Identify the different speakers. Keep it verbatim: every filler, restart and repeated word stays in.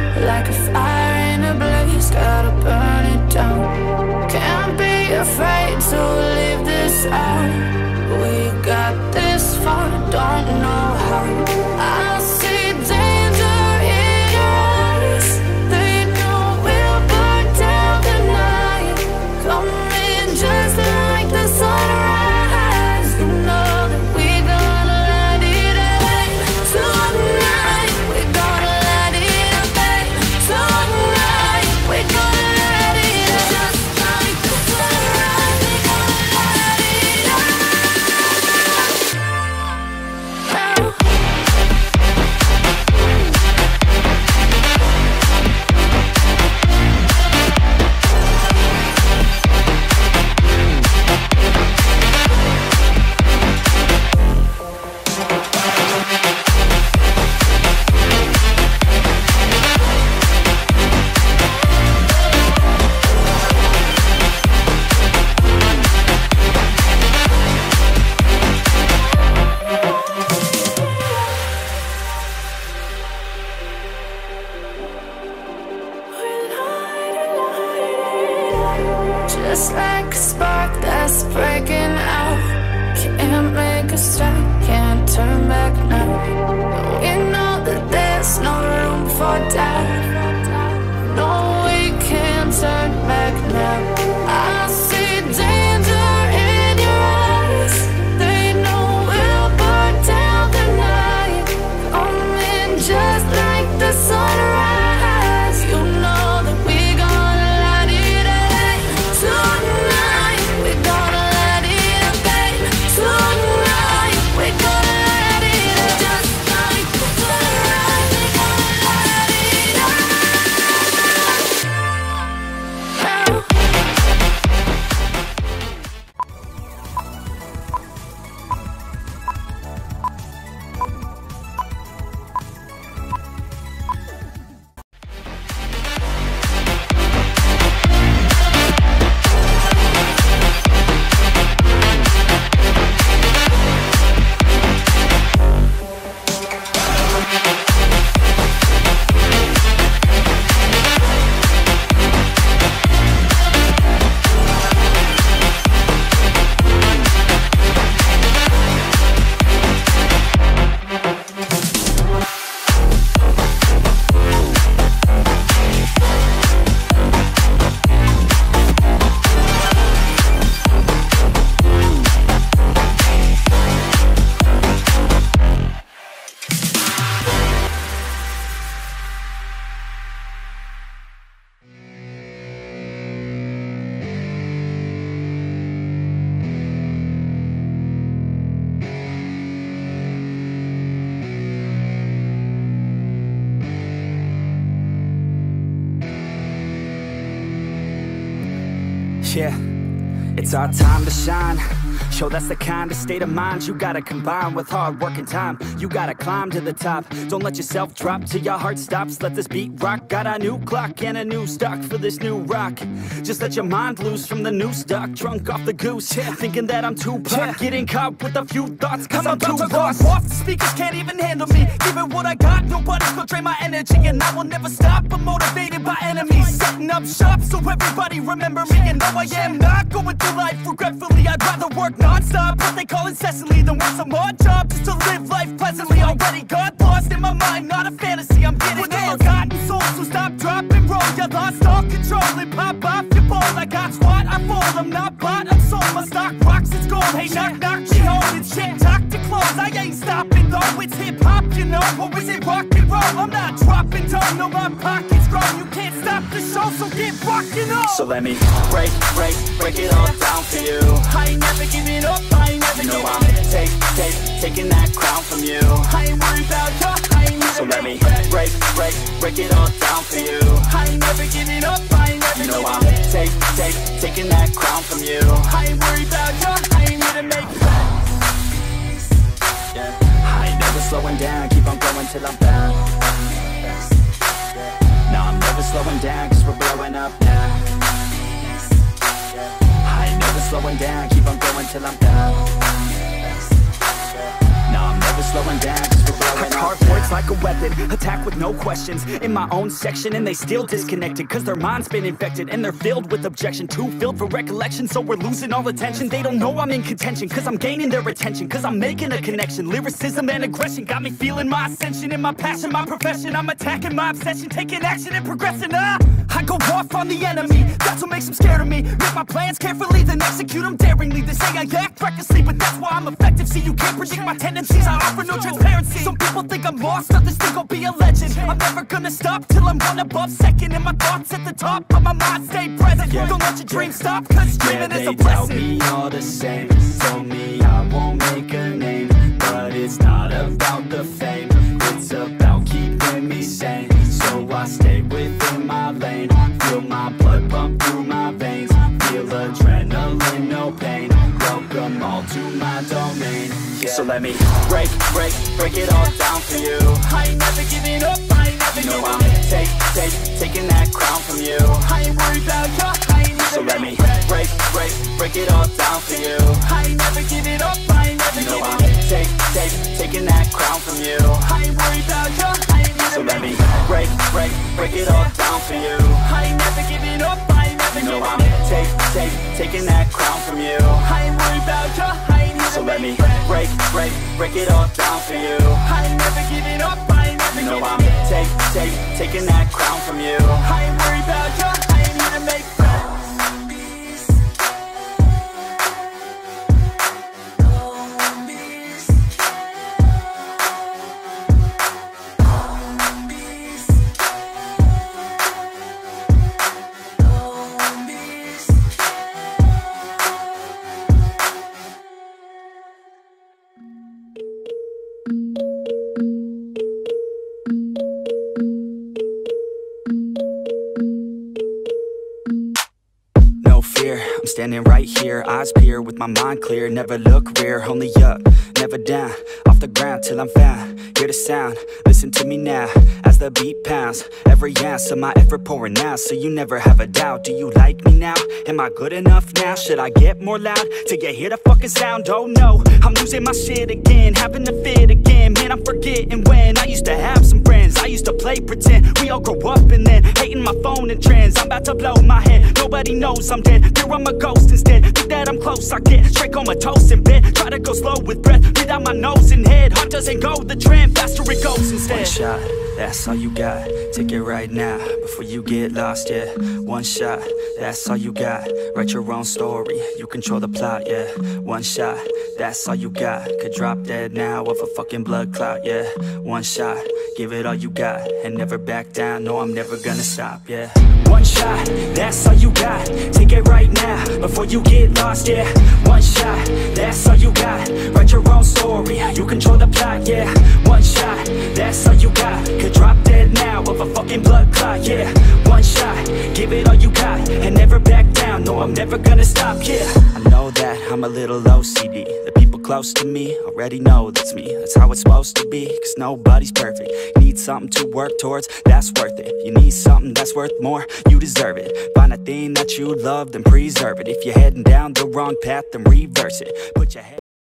Speaker 1: like a fire in a blaze, gotta burn it down. Can't be afraid to leave this out. We got this far, don't know how. I see danger in your eyes. They know we'll burn down the night. Come in just like the sunrise. You know that we gonna light it up tonight. We gonna light it up tonight. We gonna light it up just like the sunrise. We gonna light it up now. Just like a spark that's breaking out. Can't make a stop, can't turn back now. We know that there's no room for doubt. No, we can't turn back now. I see danger in your eyes. They know we'll burn down the night. Come in just like the sunrise. You know that we gonna light it up tonight. We gonna light it up tonight. We gonna light it up just like the sunrise. We gonna light it up now.
Speaker 2: Yeah, it's our time to shine. Show that's the kind of state of mind you gotta combine with hard work and time. You gotta climb to the top. Don't let yourself drop till your heart stops. Let this beat rock. Got a new clock and a new stock for this new rock. Just let your mind loose from the new stock. Drunk off the goose, yeah. Thinking that I'm too pop, yeah. Getting caught with a few thoughts cause, cause I'm, I'm too lost. Off the speakers can't even handle me. Give it what I got, nobody's gonna drain my energy. And I will never stop, I'm motivated by enemies. Setting up shop so everybody remember me. And no, I am not going through life regretfully. I'd rather work non-stop, what they call incessantly, than work some odd job just to live life pleasantly. Already got lost in my mind, not a fantasy. I'm getting with a forgotten soul, so stop, drop, and roll. You lost all control and pop off your ball. I got squat, I fall, I'm not bought, I'm sold. My stock rocks, it's gold. Hey, knock, knock, she holding shit. Talk to close, I ain't stopping though. It's hip-hop, you know, or is it rock and roll? I'm not dropping down, no, my pocket's grown. You can't stop the show, so get rockin' on. So let me break, break, break it all down for you.
Speaker 1: I ain't never giving up, I ain't never
Speaker 2: You know
Speaker 1: giving
Speaker 2: I'm
Speaker 1: up.
Speaker 2: take, take, taking that crown from you.
Speaker 1: I ain't worried about you, I ain't never
Speaker 2: So let me
Speaker 1: regret.
Speaker 2: break, break, break it all down for you.
Speaker 1: I ain't never giving up, I ain't never
Speaker 2: You know I'm
Speaker 1: giving up.
Speaker 2: take, take, taking that crown from you.
Speaker 1: I ain't worried about you, I ain't here to make friends.
Speaker 2: Yeah. I ain't never slowing down, keep on going till I'm found. No, I'm never slowing down, cause we're blowing up now. I ain't never slowing down, keep on going till I'm down. No, I'm never never slowing down, cause we're blowing up. Hard work's like a weapon, attack with no questions. In my own section and they still disconnected, cause their mind's been infected and they're filled with objection. Too filled for recollection, so we're losing all attention. They don't know I'm in contention, cause I'm gaining their attention, cause I'm making a connection. Lyricism and aggression got me feeling my ascension. In my passion, my profession, I'm attacking my obsession, taking action and progressing. Ah, I go off on the enemy, that's what makes them scared of me. Make my plans carefully, then execute them daringly. They say I act recklessly, but that's why I'm effective. See, you can't predict my tendencies, I offer no transparency. Some people think I'm lost, others think I'll be a legend. I'm never gonna stop till I'm one above second. And my thoughts at the top, but my mind stay present. Yeah. Don't let your dreams stop, cause dreaming yeah, is a blessing. They tell me all the same, told me I won't make a name, but it's not about the fame, it's about keeping me sane. So I stay within my lane, feel my blood pump through my veins, feel adrenaline, no pain, welcome all to my domain. Yeah. So let me break, break, break it all down for you. I ain't never giving up, I ain't never giving up. I'm take, take, taking that crown from you. I ain't worried about you, I ain't never. So let me break, break, break it all down for you. I ain't never giving up, I ain't never giving up. Take, take, taking that crown from you. I ain't worried about you, I ain't never. So let me break, break, break it all down for you. I ain't never giving up, I ain't never giving up. Take, take, taking that crown from you. I ain't worried about you, I ain't never. So let me break, break, break it all down for you. I ain't never giving up, I ain't never giving up. Take, take, taking that crown from you. I ain't worried about you, I ain't here to make friends. I'm standing right here, eyes peer with my mind clear. Never look rear, only up, never down. Off the ground till I'm found, hear the sound. Listen to me now, as the beat pounds. Every ounce of my effort pouring out, so you never have a doubt. Do you like me now? Am I good enough now? Should I get more loud till you hear the fucking sound? Oh no, I'm losing my shit again, having to fit again. Man, I'm forgetting when I used to have some friends. I used to play pretend, we all grow up and then hating my phone and trends. I'm about to blow my head, nobody knows I'm dead. Fear I'm a ghost instead, think that I'm close, I get straight comatose in bed. Try to go slow with breath, breathe out my nose and head. Heart doesn't go the trend, faster it goes instead. One shot, that's all you got, take it right now, before you get lost, yeah. One shot, that's all you got, write your own story, you control the plot, yeah. One shot, that's all you got, could drop dead now of a fucking blood clot, yeah. One shot, give it all you got, and never back down, no I'm never gonna stop, yeah. One shot, that's all you got, take it right now, before you get lost, yeah. One shot, that's all you got, write your own story, you control the plot, yeah. One shot, that's all you got, could drop dead now of a fucking blood clot, yeah. One shot, give it all you got, and never back down, no I'm never gonna stop, yeah. I know that I'm a little O C D, the people close to me already know that's me. That's how it's supposed to be, cause nobody's perfect. You need something to work towards, that's worth it. You need something that's worth more, you deserve it. Find a thing that you love, then preserve it. If you're heading down the wrong path, then reverse it. Put your head